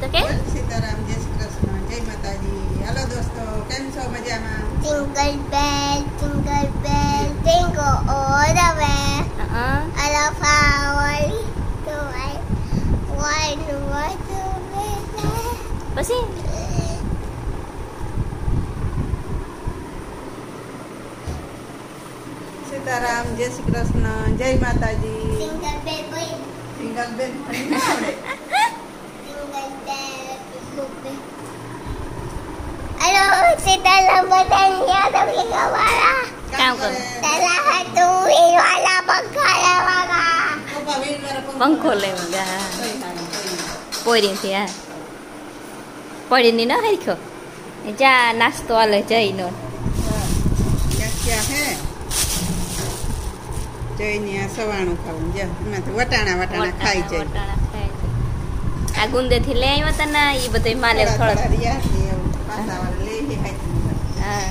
તો કે સીતારામ, જય શ્રી કૃષ્ણ, જય માતાજી. હાલો દોસ્તો, કેમ છો? મજામાં? Jingle bell, jingle all the way. I love how to one પછી સીતારામ, જય શ્રી કૃષ્ણ, જય માતાજી. jingle bell, boy. સિંગલ બેન ફરી ના આવડે. Jingle bell, hello, સીતારામ બધાને યાદ આવી ગવાળા. કામ કરો. તલા હતું વીરવાલા પંખા વાળા. પપ્પા વીરવાળા પંખો લેવા ગયા કઈ હારું, કઈ હારું. પોરીથી હા પડીની ન હરખ્યો જા નાસ્તો આલે જઈનો ક્યાં હે જઈને આ સવાણું ખાવું જા એમાંથી વટાણા ખાઈ જાય. વટાણા ખાઈ જાય. આ ગુંદેથી લઈ આવ્યા તા ને એ બધું માલે થોડો રિયા ને એવું પાસાવાળા લઈ હે હાઈ. હા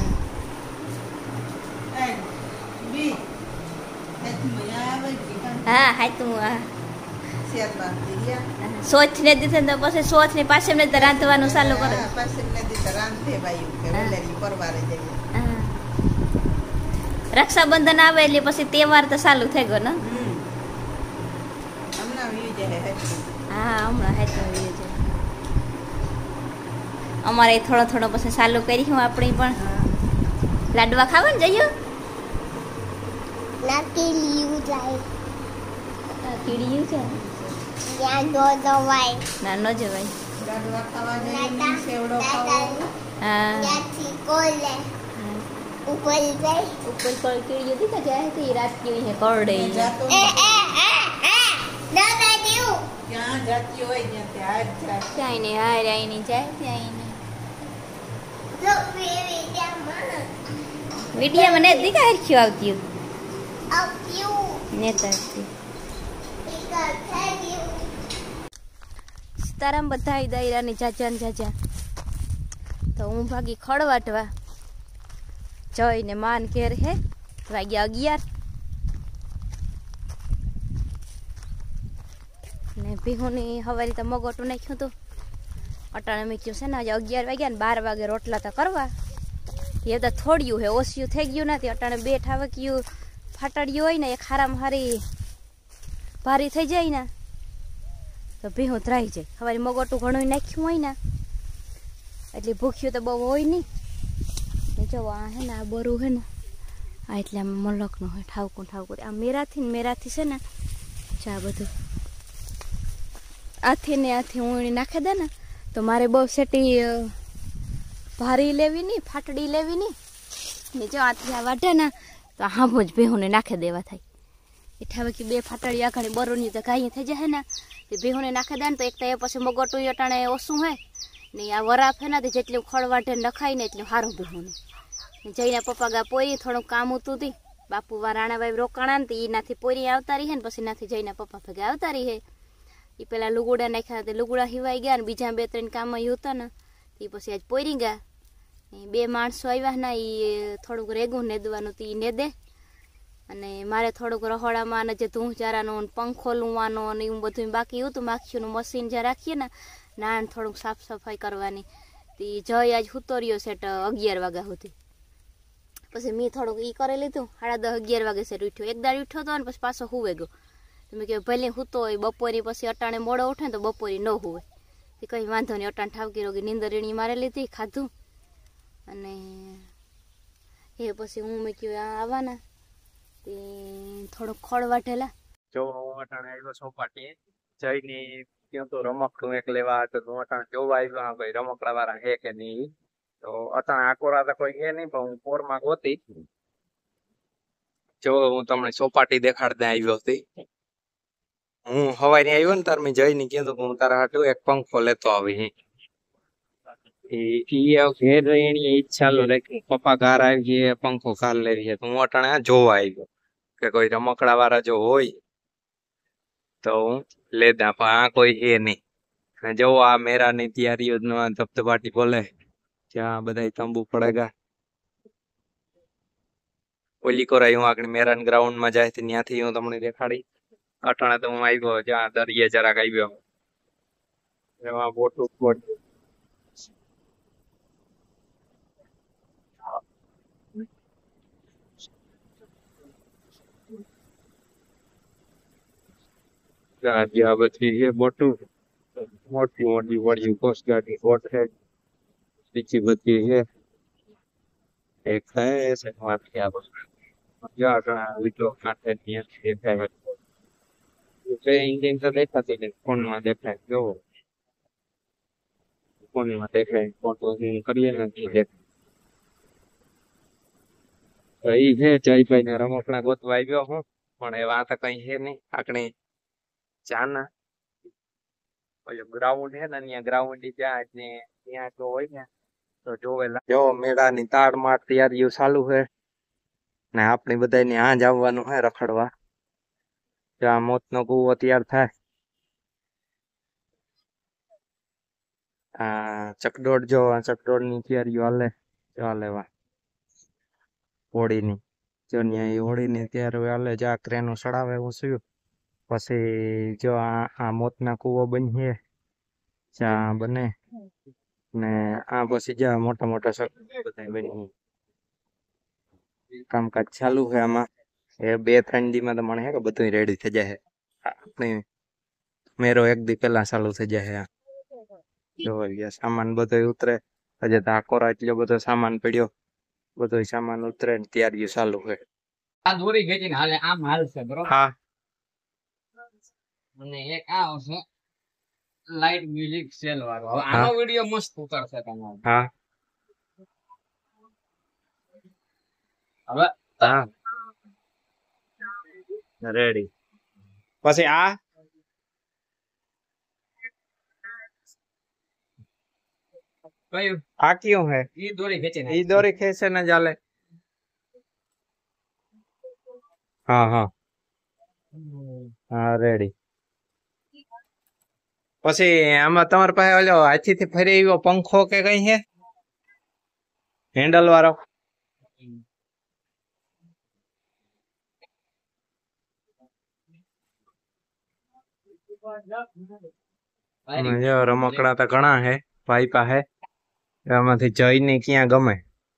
એ બી હાથમાં આવે કે કાં હા હા તું હા શેર બાંધી રહ્યા. સોચ ને દીધે ને તો પછી સોચ ને પાસે ને રાંધવાનું ચાલુ કરે હા, પાછી નદી તો રાંધે બાયું કે હા. ઓલેની પરવારે જઈએ. હા. રક્ષાબંધન આવે એટલે પછી તહેવાર તો ચાલુ થઈ ગયો ને હમણાં વી જાય હાચી. હા હમણાં હાચું છે અમારે થોડો થોડો પછી ચાલુ કરી હું આપણી પણ લાડવા ખાવા ને જઈએ નાકી લીવું જાય કીડીયું છે ત્યાં દો દવાઈ ના ન જવાય લાડવા ખાવા જઈએ ને સેવડો ખાવો. હા ત્યાંથી કોલે ઉપર જાય ઉપર પર કીડીયું દીધા જાય તો એ રાત કેવી હે કરડે જાતો એ દાદા દેવું ક્યાં જાતી હોય ત્યાં હાથ જાય. ક્યાંય નહીં હાર આવીને જાય ત્યાં લો બેબી ત્યાં મને વિડીયામાં ને દીકા હરખ્યું આવતી આપ્યું નેતાજી પીકા થઈ ગયું સીતારામ બધા દાયરાની જાજા ને જાજા તો હું ભાગી ખડવાટવા જઈને માન ઘેર હે વાગ્યા 11 ને ભીહુની હવારી તો મગોટું નાખ્યું હતું અટાણે મૂક્યું છે ને આજે 11 વાગ્યા ને 12 વાગે રોટલા તો કરવા એ તો થોડ્યું હે ઓછું થઈ ગયું નથી અટાણે બે ઠાવક્યું ફાટડ્યું હોય ને એક હારામાં હારી ભારી થઈ જાય ને તો ભીહું ધરાઈ જાય હવારી મગોટું ઘણું નાખ્યું હોય ને એટલે ભૂખ્યું તો બહુ હોય નહીં ને જો આ હે ને આ બરું હે ને આ એટલે આમ મલકનું હોય ઠાવકું આ મેરાથી છે ને ચા બધું આથી ને આથી ઊણી નાખી દે ને તો મારે બહુ સેટી ભારી લેવી નહીં ફાટડી લેવી નહીં ને જો આથી આ વાટે ને તો હાંભો જ ભેહુંને નાખી દેવા થાય એ ઠાવે કે બે ફાટડી આખડી બરોની તો ગાય થઈ જાય ને તે ભેહુંને નાખી દે ને તો એક તો એ પછી મગોટું અટાણે ઓછું હોય ને આ વરાપ હે ને તે જેટલું ખડ વાટે નખાય ને એટલું સારું ભેહુંને જઈને પપ્પા ગા પોરી થોડુંક કામ ઉતું હતી બાપુ વા રાણાભાઈ રોકાણા ને એનાથી પોરી આવતા રહી હે ને પછી નાથી જઈને પપ્પા ભેગા આવતા રહી હે એ પેલા લુગડા નાખ્યા તે લુગડા હિવાઈ ગયા ને બીજા 2-3 કામ હતા ને તે પછી આજ પોરી ગયા બે માણસો આવ્યા ને એ થોડુંક રેગું નેદવાનું હતું એ નેદે અને મારે થોડુંક રહોડામાં ને જે ધૂંચારાનો પંખો લુવાનો ને એવું બધું બાકી હતું માખીઓનું મશીન જ્યાં રાખીએ ને નાન થોડુંક સાફ સફાઈ કરવાની તે જય આજ હુતો રહ્યો સેટ 11 વાગ્યા સુધી પછી મેં થોડુંક એ કરી લીધું 10:30-11 વાગે સેટ ઉઠ્યો એક દાડ ઉઠ્યો હતો ને પછી પાછો હુવે ગયો મેં કહ્યું ભલે હુતો હોય બપોરી પછી અટાણે મોડો ઉઠે ને તો બપોરી ન હુવે તે કંઈ વાંધો નહીં અટાણે ઠાવકી રોગી નીંદરણી મારે લીધી ખાધું અને એ પછી હું મેં કહ્યું આવવાના તે થોડુંક ખોળ વાટેલા જો હું અટાણે આવ્યો ચોપાટીએ જઈને ત્યાં તો રમકડું એક લેવા તો હું અટાણે જોવા આવ્યો કોઈ રમકડા વાળા હે કે નહીં તો અટાણે આકોરા તો કોઈ હે નહીં પણ હું પોરમાં ગોતી જો હું તમને ચોપાટી દેખાડતા આવ્યો હતી હું હવારે આવ્યો ને તાર મેં જઈને કીધું કે હું તારા હાટું એક પંખો લેતો આવી ઘેર એની ઈચ્છા રાખી પપ્પા ઘર આવી ગયે પંખો ઘર લેવી છે તો હું અટાણે જોવા આવ્યો કે કોઈ રમકડા વાળા જો હોય તો હું લેતા પણ આ કોઈ હે નહીં જો આ મેરાની તૈયારીઓ ધબધબાટી બોલે ત્યાં બધા તંબુ પડેગા ઓલી કોરાઈ હું આગળ મેરાન ગ્રાઉન્ડ માં જાય ત્યાંથી હું તમને દેખાડી અટાણે તો હું આવ્યો જ્યાં દરિયે જરાક આવ્યો એમાં મોટું કોટ ગાડી આ બધી છે મોટું મોટી મોટી વળી કોસ્ટ ગાર્ડની કોટ છે બીજી બધી છે એક છે માથી આ બધું જ્યાં ઘણા વિડીયો કાંઠે ત્યાં દેખાય ઇન્ડિયન તો દેખાતી નહીં ફોનમાં દેખાય જોવો ફોનમાં દેખાય ફોટો કરીએ ને દેખાય ઈ છે જયભાઈ ને રમકડા ગોતવા આવ્યો હું પણ એ વાત કઈ છે નહીં આકણી ચાના ઓલો ગ્રાઉન્ડ છે ને ત્યાં ગ્રાઉન્ડ ત્યાં ને ત્યાં જો હોય ને તો જોવેલા જો મેળાની તાડ માર તૈયારીઓ ચાલુ છે ને આપણે બધાને આ જ આવવાનું છે રખડવા ત્યાં મોતનો કૂવો તૈયાર થાય આ ચકડોળ જો ચકડોળ ની તૈયારીઓ હાલે ચાલેવા હોળીની જો ન્યા હોળીની તૈયારીઓ હાલે જા ક્રેનો ચડાવે એવું છું પછી જો આ મોતના કૂવો બનીએ ચા બને ને આ પછી જ્યાં મોટા મોટા બધા બની કામકાજ ચાલુ છે આમાં એ 2-3 દી માં તો મને હે કે બધું રેડી થઈ જાય આપણી મેરો 1 દી પહેલા ચાલુ થઈ જાય જો સામાન બધો ઉતરે હજે તો આકોરા એટલો બધો સામાન પડ્યો બધો સામાન ઉતરે ને તૈયારીઓ ચાલુ છે આ દોરી ખેંચીને હાલે આમ હાલશે બરોબર હા અને એક આ આવશે લાઇટ મ્યુઝિક સેલ વાળો હવે આનો વિડિયો મસ્ત ઉતરશે તમારો હા હવે હા રેડી પછી આ કયું આ કયું હે ઈ દોરી ખેંચીને ઈ દોરી ખેંચે ને ચાલે હા હા હા રેડી પછી આમાં તમારા પાસે ઓલો હાથી થી ફરી આવ્યો પંખો કે કઈ છે હેન્ડલ વાળો જો રમકડા તો ઘણા હે ભાઈ પાસે એમાંથી જઈને ક્યાં ગમે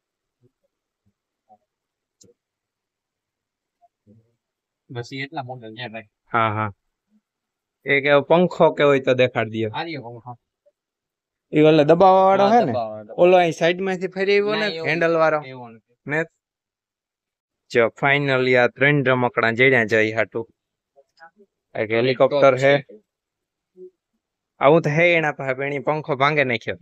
બસ ઈ એટલા મોડલ છે ભાઈ હા હા એક એવો પંખો કે હોય તો દેખાડ દો આર્યો પંખો ઈ ઓલે દબાવવા વાળો હે ને દબાવવા ઓલો અહીં સાઈડ માંથી ફરી આવ્યો ને હેન્ડલ વાળો એવો નથી ને જો ફાઇનલી આ 3 રમકડા જડ્યા જઈ હાટું એક હેલિકોપ્ટર હે આવું તો હે એના પાસે પણ ઈ પંખો ભાંગે નાખ્યો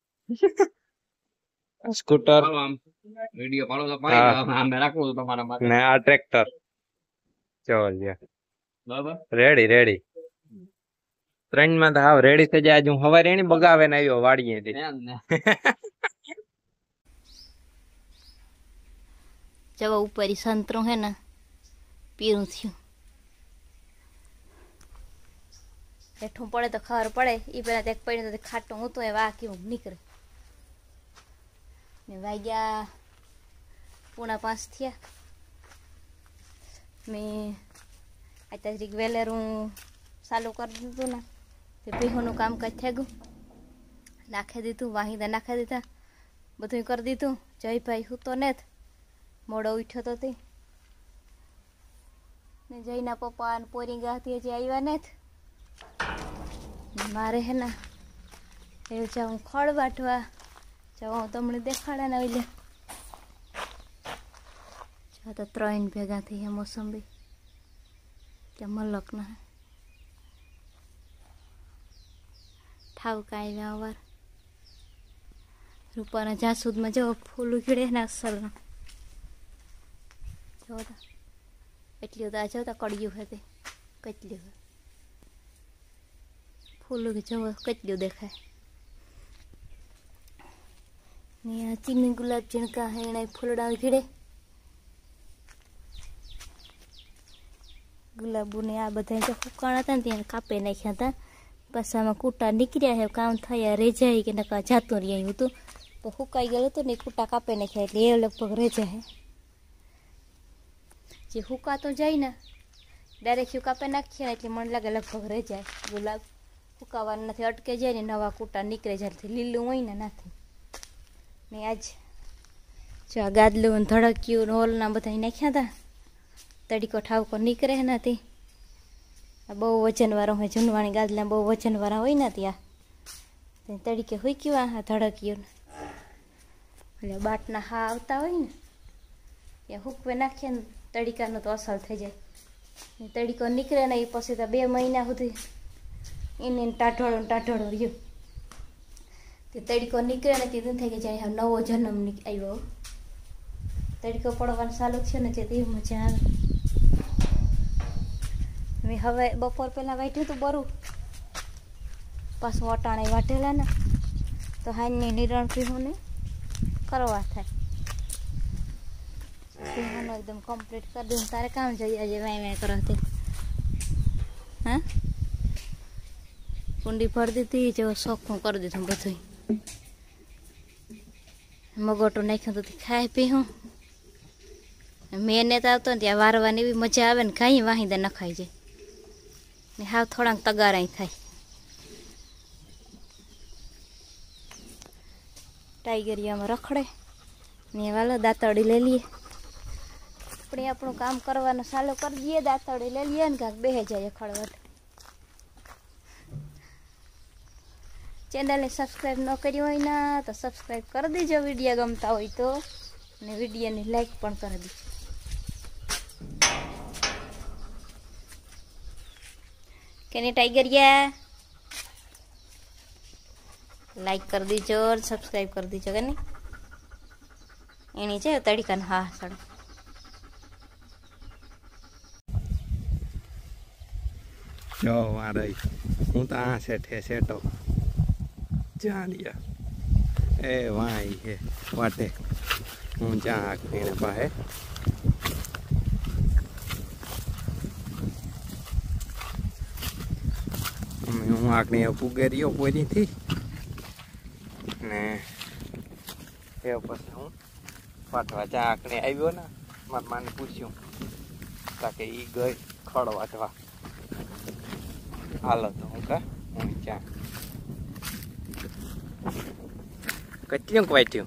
સ્કૂટર આમ વિડિયો પાડો તો પાડી આમ રાખવું તો તમારા માટે ને આ ટ્રેક્ટર ચાલ બરાબર રેડી રેડી 3 માં તો હાવ રેડી થઈ જાય હું હવારે એની બગાવે ને આવ્યો વાડીએથી ને જવા ઉપર ઈ સંતરો હે ને પીરું થયું હેઠું પડે તો ખબર પડે ઈ પેલા એક પડે તો ખાટું હું તો એ વા કેવું નીકળે ને વાગ્યા 4:30 થયા મેં અત્યારે વેલેરું ચાલુ કરી દીધું ને તે ભીહોનું કામકાજ થઈ ગયું નાખી દીધું વાહિંદા નાખી દીધા બધું કરી દીધું જયભાઈ હું તો ને મોડો ઉઠ્યો તો તે ને જયના પપ્પા અને પોરીંગા હતી હજી આવ્યા ને મારે હે ને એવું જાઉં ખડ વાટવા જાઉં તમને દેખાડા ને આવી લે તો 3 ભેગા થઈ હે મોસંબી ત્યાં મલક ના ઠાવકા આવ્યા અવાર રૂપાના જાસૂદમાં જો ફૂલ ઉખડે ને અસલના જો તો એટલી તો જો તો કડિયું હે તે કેટલી હોય ફૂલ જો કેટલું દેખાય ને આ ચીની ગુલાબ ઝીણકા હે એને ફૂલડા ઉખડે ગુલાબોને આ બધા જો ફૂકાણા હતા ને ત્યાં કાપી નાખ્યા હતા પાછા આમાં કૂટા નીકળ્યા છે કામ થયા રેજાય કે નકા જાતું રહ્યું હતું તો ફૂકાઈ ગયેલું હતું ને કૂટા કાપી નાખ્યા એટલે એ લગભગ રેજાય જે ફૂકાતો જાય ને ડાયરેક્ટ કાપી નાખીએ ને એટલે મને લાગે લગભગ રેજાય ગુલાબ ફૂંકાવાનું નથી, અટકે જાય ને નવા કૂટા નીકળે જ્યારથી લીલું હોય ને નથી. ને આજ જો આ ગાદલું ધડક્યું હોલના બધા નાખ્યા હતા, તડીકો ઠાવકો નીકળે નથી. આ બહુ વજનવાળો હોય, જૂનવાણી ગાદલા બહુ વજનવાળા હોય ને ત્યાં તડીકે હુંક્યું આ ધડક્યું. એટલે બાટના હા આવતા હોય ને એ હુકવે નાખીએ ને તડીકાનો તો અસર થઈ જાય. તડીકો નીકળે ને એ પછી તો 2 મહિના સુધી એને ટાઢોળો રહ્યો. તે તડીકો નીકળે ને તે થઈ ગયા જાય નવો જન્મ આવ્યો. તડીકો પડવાનું ચાલુ છે ને જે તે મજા આવે. મેં હવે બપોર પહેલાં વાટ્યું હતું બરું, પાછું વટાણે વાટેલા ને તો હાઈની નિરણ પીવું ને કરવા થાય. પીવાનું એકદમ કમ્પ્લીટ કરી દઉં. તારે કામ જોઈએ આજે વાય કરો તે? હા, કુંડી ભરી દીધી, જો શોખું કરી દીધું બધું. મગોટું નાખ્યું તો ખાઈ પીવું. મેં ને તો આવતો ને ત્યાં વારવાની એવી મજા આવે ને, કાંઈ વાહિંદા ન ખાઈ જાય ને હાવ થોડાક તગારાય થાય. ટાઈગરિયામાં રખડે ને વાલો દાંતડી લઈ લઈએ. આપણે આપણું કામ કરવાનું ચાલુ કરી દઈએ, દાંતડી લઈ લઈએ ને કાંક બેહી જાય ખળવટ. ચેનલને સબસ્ક્રાઈબ ન કરી હોય ના તો સબસ્ક્રાઈબ કરી દેજો વિડીયો ગમતા હોય તો, અને વિડીયોને લાઈક પણ કરી દેજો. કેને ટાઈગરિયા લાઈક કરી દીજો, સબસ્ક્રાઈબ કરી દીજો કે નહીં? એની છે તડીકાને હા સડો. જો આ રહી, હું તો આ સેટો ચાલ્યા એ વાય હે વાટે. હું જ્યાં આખીને પાસે હું આખની પૂગે રહ્યો પોરીથી ને એ પછી હું વાટવા જ્યાં આખને આવ્યો ને મારા માને પૂછ્યું તાકે એ ગઈ ખડ વાટવા. હાલો તો હું કા હું ક્યાં કેટલું વાટ્યું?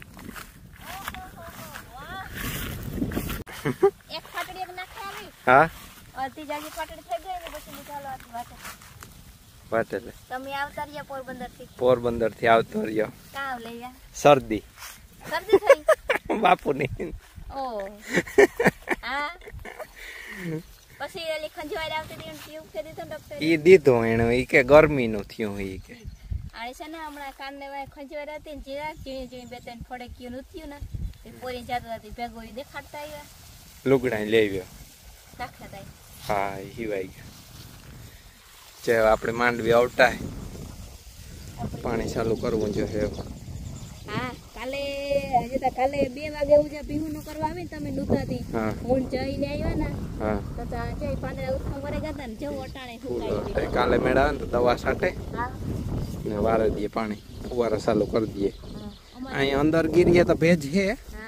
એક ફાટડી એક નાખી આવી. હા, અડધી જાજી ફાટડી થઈ ગઈ ને પછી નીકાળો આથી વાટે. વાટે લે. તમે આવતા રહ્યા પોરબંદર થી આવતો રહ્યો. કામ લઈ ગયા? શરદી થઈ બાપુની. ઓ હા, પછી એલી ખંજવાળ આવતી હતી ટ્યુબ કે દીધો ડોક્ટર ઈ દીધો એને. ઈ કે ગરમી નું થયું. ઈ કે આણે છે ને હમણાં કાનને વાય ખંજવાળ હતી ને જીરા ઝીણી 2-3 ફોડે ક્યું નથ્યું ને એ પોરી જાતો હતી ભેગો ઈ દેખાડતા આવ્યા. લુગડા લઈ આવ્યો. નાખ્યા તા. હા, હિવાઈ ગયા. જે આપણે માંડવી આવતા પાણી ચાલુ કરવું જોઈએ. હા, કાલે 2 વાગે ઉજા ભીહું નો કરવા આવે ને તમે દુતાથી હું જઈને આવ્યા ને તો જઈ પાંદડા ઉઠા વરે ગયા ને જેવું અટાણે સુકાઈ. કાલે મેળા ને તો દવા છાંટે હા ને વારે દઈએ પાણી, ફુવારા ચાલુ કરી દઈએ. અહીં અંદર ગીરીએ તો ભેજ છે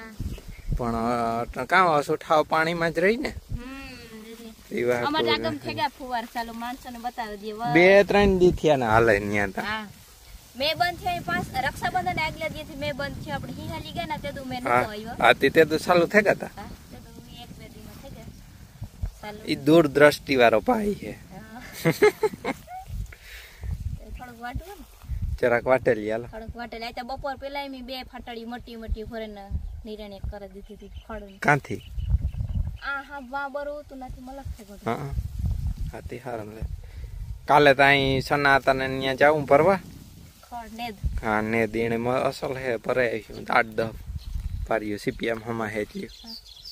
પણ કામ સુઠાવ પાણીમાં જ રહી ને. અમારે આગમ થઈ ગયા ફુવાર ચાલુ, માણસોને બતાવી દઈએ. 2-3 દી થયા ને હાલે ન્યા તા. હા, મે બંધ છે 5 રક્ષાબંધન આગલા દિવસથી મે બંધ છે. આપણે હિહાલી ગયા ને તેદુ મે નતો આવ્યો. હા, તે તો ચાલુ થઈ ગયા તા. હા, તેદુ 1-2 દીમાં થઈ ગયા ચાલુ. ઈ દૂરદ્રષ્ટિ વાળો ભાઈ છે. થોડુંક વાટવું ને, જરાક વાટેલી હાલો. થોડુંક વાટેલી. આ બપોર પેલા મેં 2 ફાટડી મોટી ભરે ને નિરણે કરી દીધી હતી ખડ. કાંથી? હા વા બરો તો નથી મલક છે બધું. હા હા, તે હારમ લે. કાલે તો અહીં સનાતન ને ત્યાં જાવું ભરવા. ખડ નેદ. હા, ને દીણે અસલ હે ભરાય 8-10 પારીઓ સીપીએમ હમા હે એટલી.